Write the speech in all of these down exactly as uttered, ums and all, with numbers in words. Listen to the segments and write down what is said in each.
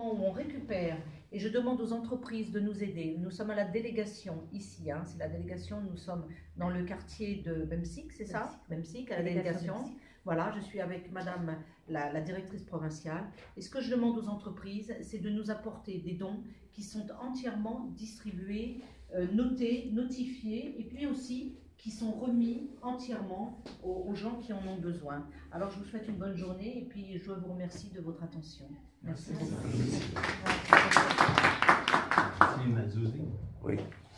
moment où on récupère, et je demande aux entreprises de nous aider. Nous sommes à la délégation ici, hein, c'est la délégation, nous sommes dans le quartier de Bemsik, c'est ça? Bemsik, à la délégation. Voilà, je suis avec madame la, la directrice provinciale. Et ce que je demande aux entreprises, c'est de nous apporter des dons qui sont entièrement distribués, euh, notés, notifiés, et puis aussi qui sont remis entièrement aux, aux gens qui en ont besoin. Alors je vous souhaite une bonne journée et puis je vous remercie de votre attention. Merci beaucoup. C'est Mazouzi. Oui.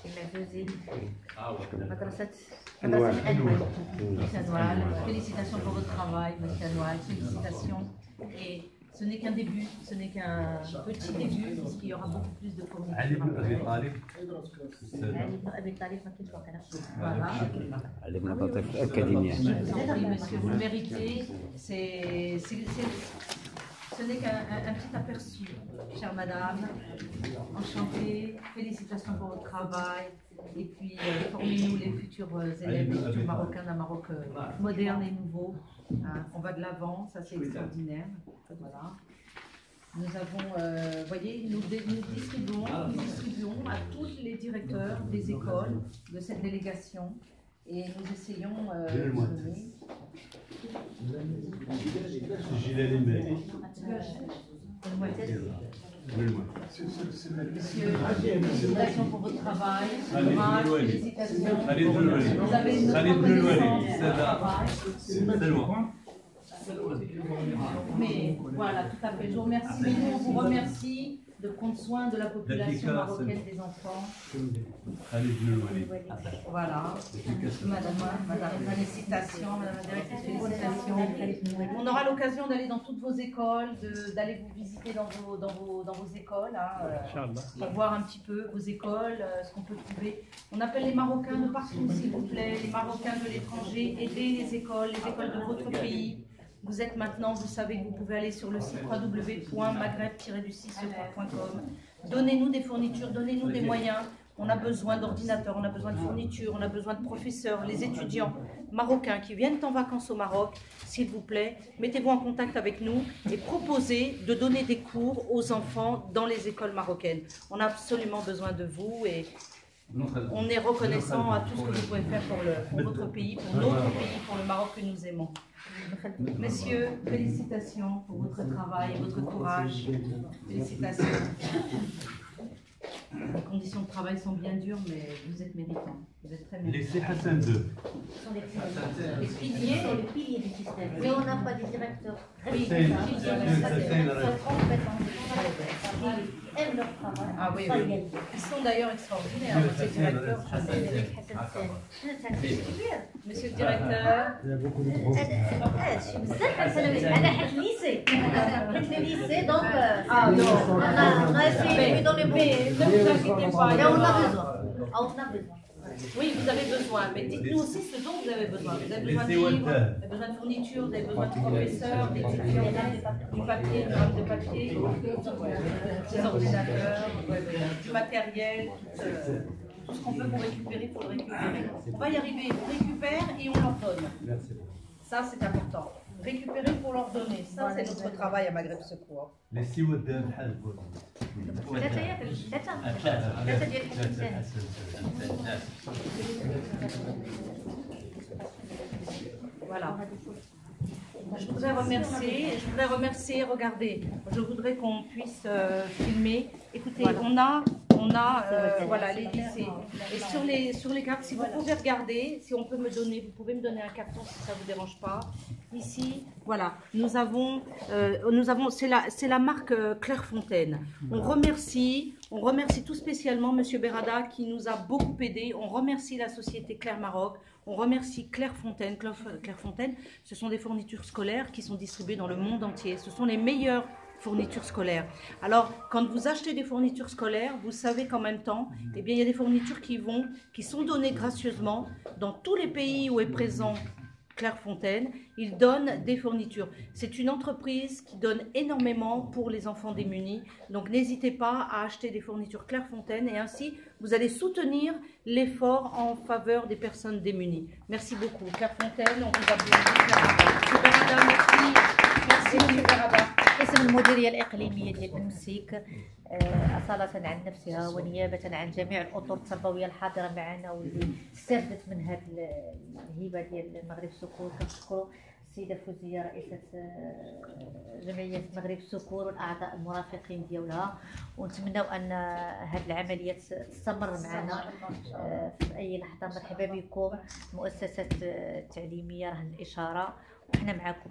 Ah ouais. Anoual. Félicitations pour votre travail, monsieur Anoual. Félicitations. Et ce n'est qu'un début, ce n'est qu'un petit début, puisqu'il y aura beaucoup plus de fournitures. Voilà. Monsieur, vous le méritez. C'est... Ce n'est qu'un petit aperçu, chère madame. Enchantée, félicitations pour votre travail. Et puis, euh, formez-nous les futurs euh, élèves, les futurs marocains d'un Maroc euh, moderne et nouveau. Hein, on va de l'avant, ça c'est extraordinaire. Voilà. Nous avons, euh, vous voyez, nous, nous, distribuons, nous distribuons à tous les directeurs des écoles de cette délégation. Et nous essayons euh, de donner. Monsieur, félicitations pour votre travail. Félicitations. Vous avez une reconnaissance. Mais voilà, tout à fait. Je vous remercie. Mais nous, on vous remercie de prendre soin de la population marocaine, des enfants. Voilà. Madame, madame, félicitations, madame la directrice, félicitations. On aura l'occasion d'aller dans toutes vos écoles, d'aller vous visiter dans vos, dans vos, dans vos écoles, hein, euh, pour voir un petit peu vos écoles, euh, ce qu'on peut trouver. On appelle les Marocains de partout, s'il vous plaît, les Marocains de l'étranger, aidez les écoles, les écoles de votre pays. Vous êtes maintenant, vous savez que vous pouvez aller sur le site w w w point maghreb tiret du six secours point com. Donnez-nous des fournitures, donnez-nous des moyens. On a besoin d'ordinateurs, on a besoin de fournitures, on a besoin de professeurs. Les étudiants marocains qui viennent en vacances au Maroc, s'il vous plaît, mettez-vous en contact avec nous et proposez de donner des cours aux enfants dans les écoles marocaines. On a absolument besoin de vous et on est reconnaissant à tout ce que vous pouvez faire pour, le, pour votre pays, pour notre pays, pour le Maroc que nous aimons. Messieurs, félicitations pour votre travail et votre courage. Félicitations. Les conditions de travail sont bien dures, mais vous êtes méritants. Vous êtes très méritants. Laissez Hassan deux. Ce sont les piliers. Les piliers sont les piliers du système. Mais on n'a pas des directeurs. Oui, Ils aiment leur travail. Ah oui, oui. Ils sont d'ailleurs extraordinaires, ces directeurs. Monsieur le directeur. Il y a beaucoup de travaux. Elle a lycée. Le lycée, donc. Ah non. On a essayé de lui donner beaucoup. Ne vous inquiétez pas. Mais on a besoin. On a besoin. Oui, vous avez besoin, mais dites-nous aussi ce dont vous avez besoin. Vous avez besoin de livres, vous avez besoin de fournitures, vous avez besoin de professeurs, d'étudiants, du papier, du rame de papier, des ordinateurs, du matériel, tout ce qu'on peut pour récupérer, pour le récupérer. On va y arriver, on récupère et on leur donne. Ça, c'est important. Récupérer pour leur donner. Ça, c'est notre travail à Maghreb Secours. Laissez ودها بحال Voilà. Je voudrais remercier, je voudrais remercier, regardez, je voudrais qu'on puisse euh, filmer. Écoutez, voilà. on a, on a euh, voilà, les lycées. Et sur les, sur les cartes, si vous pouvez regarder, si on peut me donner, vous pouvez me donner un carton si ça ne vous dérange pas. Ici, voilà, nous avons, euh, nous avons, c'est la, c'est la marque euh, Clairefontaine. On remercie, on remercie tout spécialement Monsieur Berada qui nous a beaucoup aidé. On remercie la société Claire Maroc. On remercie Clairefontaine. Clairefontaine, ce sont des fournitures scolaires qui sont distribuées dans le monde entier. Ce sont les meilleures fournitures scolaires. Alors, quand vous achetez des fournitures scolaires, vous savez qu'en même temps, eh bien, il y a des fournitures qui vont, qui sont données gracieusement dans tous les pays où est présent Clairefontaine. Ils donnent des fournitures. C'est une entreprise qui donne énormément pour les enfants démunis. Donc, n'hésitez pas à acheter des fournitures Clairefontaine et ainsi, vous allez soutenir l'effort en faveur des personnes démunies. Merci beaucoup. Clairefontaine, on vous applaudit. Merci. Merci, M. Berada. باسم المديريه الاقليميه ديال المسيك اصاله عن نفسها ونيابه عن جميع الاطر التربويه الحاضره معنا واللي استفدت من هذه الهبه ديال المغرب سكور. كنشكروا السيده فوزيه رئيسه جمعيه المغرب سكور والاعضاء المرافقين ديالها، ونتمنوا ان هذه العمليه تستمر معنا في اي لحظه. مرحبا بكم المؤسسات التعليميه رهن الاشاره وحنا معكم.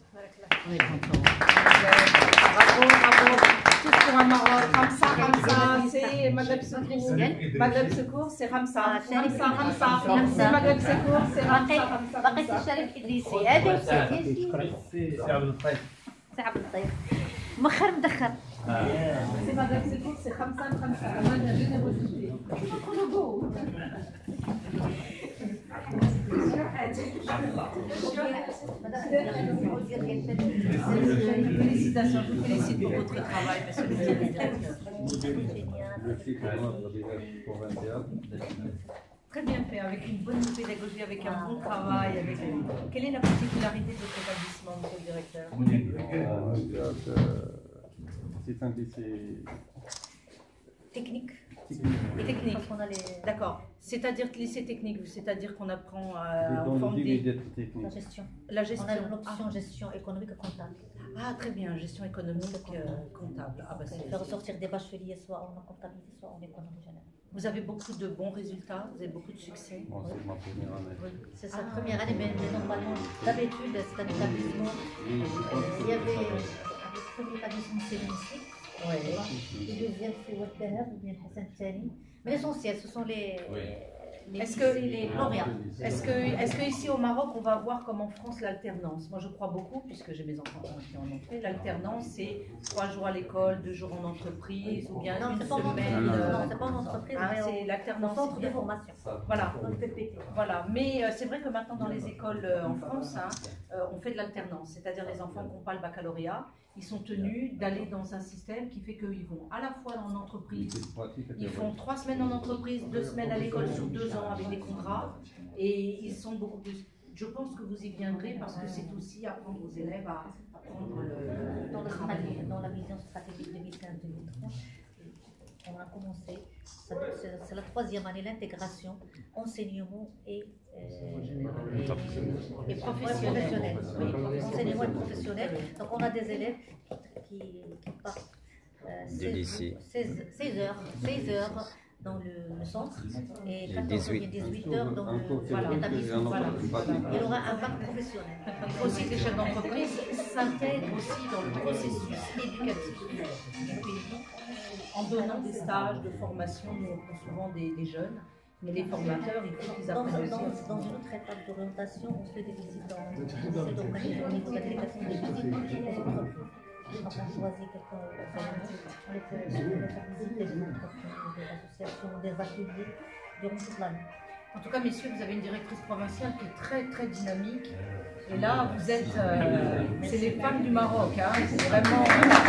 Bravo, bravo. Tous pour un Maroc. Ramsa, Ramsa, c'est Maghreb Secours. Maghreb Secours, c'est Ramsa. Ramsa, Ramsa. C'est Maghreb Secours, c'est Ramsa, Ramsa. بقيت الشريف الادريسي هذا وسيدي سي عبد اللطيف. سي عبد اللطيف مخر مدخر. C'est Maghreb Secours, c'est Ramsa, Ramsa. Moi, la générosité. Félicitations, je vous félicite pour votre travail, monsieur le directeur. Très bien fait, avec une bonne pédagogie, avec un bon travail. Avec... Quelle est la particularité de votre établissement, monsieur le directeur? C'est un lycée Technique. technique. Technique. D'accord. C'est-à-dire que lycée technique, c'est-à-dire qu'on apprend euh, Dans en forme le des... domaine technique. La gestion. La gestion. On a l'option gestion économique et comptable. Ah, très bien, gestion économique euh, comptable. Ah, bah, Ça c'est- fait ressortir des bacheliers soit en comptabilité, soit en économie générale. Vous avez beaucoup de bons résultats, vous avez beaucoup de succès. Bon, c'est ma première année. C'est sa première année, mais, mais normalement, d'habitude, c'est un établissement. euh, Il y avait euh, le premier établissement, c'est l'Unici. Ouais. Le deuxième, c'est Ouattahab ou bien Hassan Tani. Mais l'essentiel, ce sont les, les, Est-ce que- les lauréats. Est-ce que, est-ce que ici au Maroc, on va voir comme en France l'alternance? Moi, je crois beaucoup, puisque j'ai mes enfants qui en ont fait. L'alternance, c'est trois jours à l'école, deux jours en entreprise, ou bien Non, une c'est pas en semaine. entreprise, euh, non, c'est pas en entreprise, ah, mais c'est au, l'alternance. au centre c'est de bien. formation. Voilà. Dans le P P T. Voilà, mais euh, c'est vrai que maintenant dans les écoles euh, en France, hein, euh, on fait de l'alternance, c'est-à-dire les enfants qui n'ont pas le baccalauréat, ils sont tenus d'aller dans un système qui fait qu'ils vont à la fois dans l'entreprise, ils font trois semaines en entreprise, deux semaines à l'école sur deux ans avec des contrats, et ils sont beaucoup plus. Je pense que vous y viendrez parce que c'est aussi apprendre aux élèves à apprendre le, Dans, le le travail. stratégie- dans la vision stratégique deux mille quinze deux mille trente, on a commencé, ça- c'est c'est la troisième année, l'intégration, enseignement et, euh, et, et professionnel. Oui, enseignement et professionnel. Donc on a des élèves qui, qui partent euh, lycée. seize heures, seize heures dans le, le centre et quatorze dix-huit. ou dix-huit heures dans le- Encore voilà, l'établissement. Voilà. Il aura un bac professionnel. Il faut aussi que les chefs d'entreprise s'intègrent aussi dans le processus éducatif du pays en donnant des stages de formation. Nous, on prend souvent des, des jeunes, mais les formateurs, il faut qu'ils Dans, apprennent dans, aussi. dans une autre étape d'orientation, on fait des visites dans on essaie d'organiser au niveau de la délégation des visites dans toutes les entreprises. Donc on choisit quelques éléments, on les fait, on les fait visiter des entreprises, des associations, des ateliers durant toute l'année. En tout cas, messieurs, vous avez une directrice provinciale qui est très très dynamique. Et là, vous êtes, euh, c'est les femmes du Maroc, hein. C'est vraiment.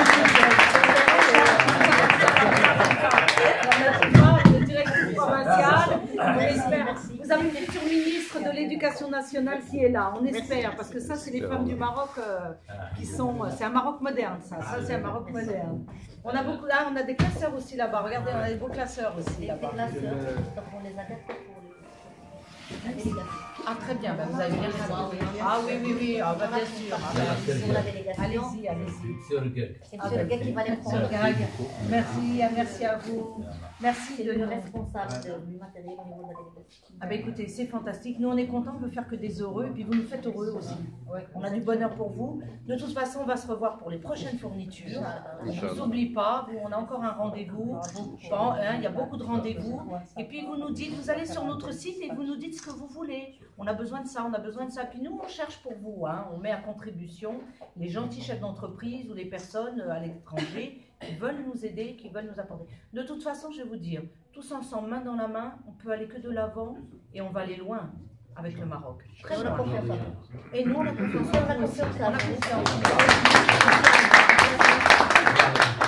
La directrice provinciale, on espère. Vous avez une future ministre de l'Éducation nationale qui est là. On espère, parce que ça, c'est les femmes du Maroc euh, qui sont. C'est un Maroc moderne, ça. Ça, c'est un Maroc moderne. On a beaucoup là, on a des classeurs aussi là-bas. Regardez, on a des beaux classeurs aussi Les là-bas. classeurs, donc on les adapte pour les- la délégation. Ah très bien, ben, vous avez bien raison. Ah oui, oui, oui, ah, ben, bien sûr. Ah, ben, Pour la délégation. allez-y, allez-y. C'est M. le gars qui va les Monsieur prendre. Gag, merci, merci à vous. Merci C'est de le nous. responsable de- du matériel au niveau de la délégation. Ah ben écoutez, c'est fantastique. Nous on est contents, on veut faire que des heureux et puis vous nous faites heureux aussi. Ouais, on a du bonheur pour vous. De toute façon, on va se revoir pour les prochaines fournitures. On ne vous oublie pas, vous, on a encore un rendez-vous. Bon, hein, il y a beaucoup de rendez-vous. Et puis vous nous dites, vous allez sur notre site et vous nous dites ce que vous voulez. On a besoin de ça, on a besoin de ça. Puis nous, on cherche pour vous. Hein. On met à contribution les gentils chefs d'entreprise ou les personnes à l'étranger qui veulent nous aider, qui veulent nous apporter. De toute façon, je vais vous dire, tous ensemble, main dans la main, on peut aller que de l'avant et on va aller loin avec le Maroc. Très On a loin. confiance en vous. Et nous, on a confiance On en a vous aussi. confiance On en a vous. confiance.